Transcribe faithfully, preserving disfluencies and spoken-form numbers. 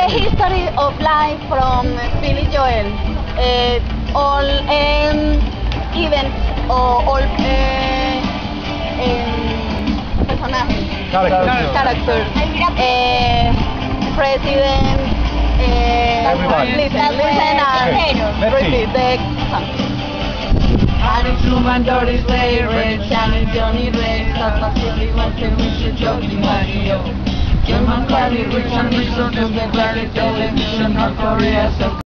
history of life from Billy Joel. Uh, all um, events or all uh, um, personajes, Characters. characters, uh, president, uh, Everybody. listen, listen and Let's see. repeat the song. Alex Luman, Doris Day, Red, Shannon, Johnny Ray, Tata Silly, Walter, Mister Jody, Mario, John McCarthy, Richard Nixon, the Television, North Korea,